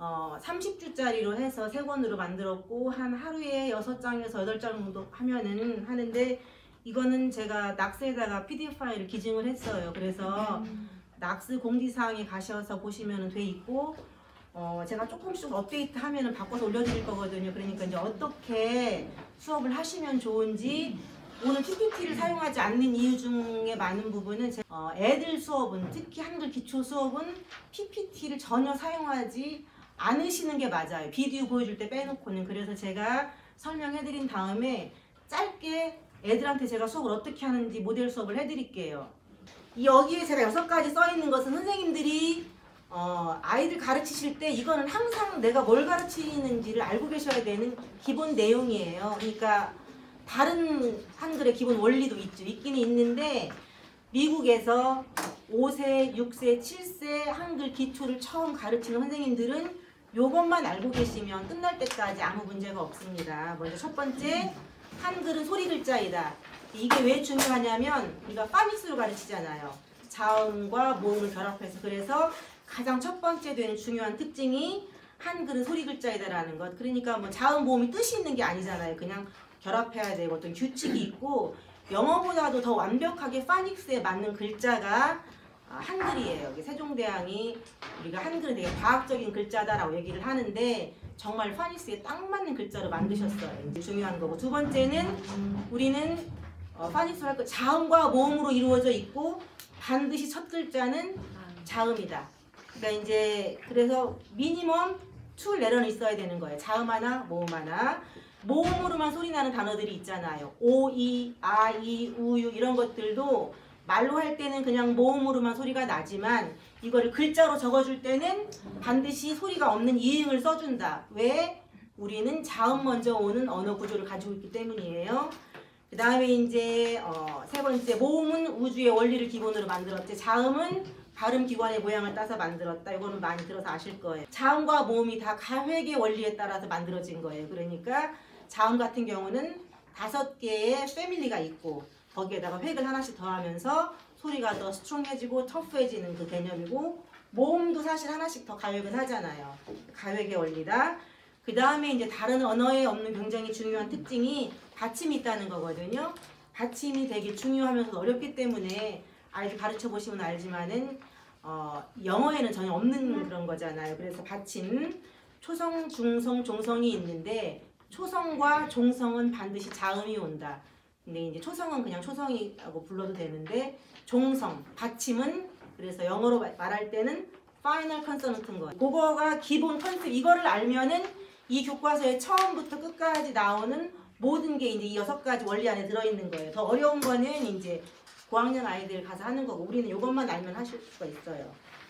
30주짜리로 해서 3권으로 만들었고 한 하루에 6장에서 8장 정도 하면은 하는데, 이거는 제가 낙스에다가 PDF 파일을 기증을 했어요. 그래서 낙스 공지사항에 가셔서 보시면 돼 있고, 제가 조금씩 업데이트 하면은 바꿔서 올려드릴 거거든요. 그러니까 이제 어떻게 수업을 하시면 좋은지, 오늘 PPT를 사용하지 않는 이유 중에 많은 부분은 애들 수업은, 특히 한글 기초 수업은 PPT를 전혀 사용하지 않으시는 게 맞아요. 비디오 보여줄 때 빼놓고는. 그래서 제가 설명해드린 다음에 짧게 애들한테 제가 수업을 어떻게 하는지 모델 수업을 해드릴게요. 여기에 제가 6가지 써있는 것은 선생님들이 아이들 가르치실 때 이거는 항상 내가 뭘 가르치는지를 알고 계셔야 되는 기본 내용이에요. 그러니까 다른 한글의 기본 원리도 있기는 있는데, 미국에서 5세, 6세, 7세 한글 기초를 처음 가르치는 선생님들은 요것만 알고 계시면 끝날 때까지 아무 문제가 없습니다. 먼저 첫 번째, 한글은 소리 글자이다. 이게 왜 중요하냐면 우리가 파닉스로 가르치잖아요. 자음과 모음을 결합해서. 그래서 가장 첫 번째 되는 중요한 특징이 한글은 소리 글자이다라는 것. 그러니까 뭐 자음, 모음이 뜻이 있는 게 아니잖아요. 그냥 결합해야 되고 어떤 규칙이 있고, 영어보다도 더 완벽하게 파닉스에 맞는 글자가 한글이에요. 세종대왕이 우리가 한글은 되게 과학적인 글자다라고 얘기를 하는데, 정말 파닉스에 딱 맞는 글자로 만드셨어요. 이제 중요한 거고, 두 번째는 우리는 파닉스로 할 거 자음과 모음으로 이루어져 있고, 반드시 첫 글자는 자음이다. 그러니까 이제 그래서 미니멈 2 레터는 있어야 되는 거예요. 자음 하나, 모음 하나. 모음으로만 소리 나는 단어들이 있잖아요. 오, 이, 아, 이, 우, 유 이런 것들도 말로 할 때는 그냥 모음으로만 소리가 나지만, 이거를 글자로 적어줄 때는 반드시 소리가 없는 이응을 써준다. 왜? 우리는 자음 먼저 오는 언어 구조를 가지고 있기 때문이에요. 그 다음에 이제 세 번째, 모음은 우주의 원리를 기본으로 만들었지, 자음은 발음 기관의 모양을 따서 만들었다. 이거는 많이 들어서 아실 거예요. 자음과 모음이 다 가획의 원리에 따라서 만들어진 거예요. 그러니까 자음 같은 경우는 5개의 패밀리가 있고, 거기에다가 획을 하나씩 더하면서 소리가 더 스트롱해지고 터프해지는 그 개념이고, 모음도 사실 하나씩 더 가획은 하잖아요. 가획의 원리다. 그 다음에 이제 다른 언어에 없는 굉장히 중요한 특징이 받침이 있다는 거거든요. 받침이 되게 중요하면서 어렵기 때문에 아이들 가르쳐 보시면 알지만은 영어에는 전혀 없는 그런 거잖아요. 그래서 받침, 초성, 중성, 종성이 있는데, 초성과 종성은 반드시 자음이 온다. 근데 이제 초성은 그냥 초성이라고 불러도 되는데, 종성, 받침은 그래서 영어로 말할 때는 파이널 컨서넌트인 거예요. 그거가 기본 컨셉. 이거를 알면은 이 교과서의 처음부터 끝까지 나오는 모든 게 이제 이 6가지 원리 안에 들어있는 거예요. 더 어려운 거는 이제 고학년 아이들 가서 하는 거고, 우리는 이것만 알면 하실 수가 있어요.